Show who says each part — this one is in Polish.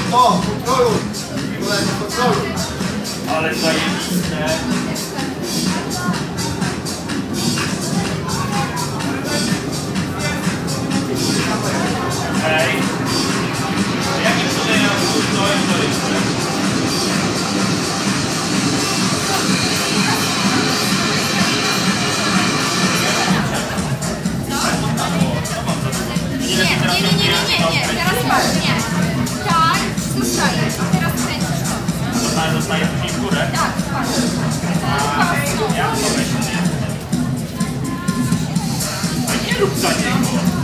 Speaker 1: O, kontroluj! Kolego, kontroluj!
Speaker 2: Ale zajebiste. Hej. Jakim cudem ja to jest?
Speaker 3: Nie, teraz patrz, nie. Tak, zostaje, a teraz kręcisz to.
Speaker 2: Zostaje później w górę?
Speaker 3: Tak, patrz.
Speaker 2: Ja to myślę. A nie rób za niego.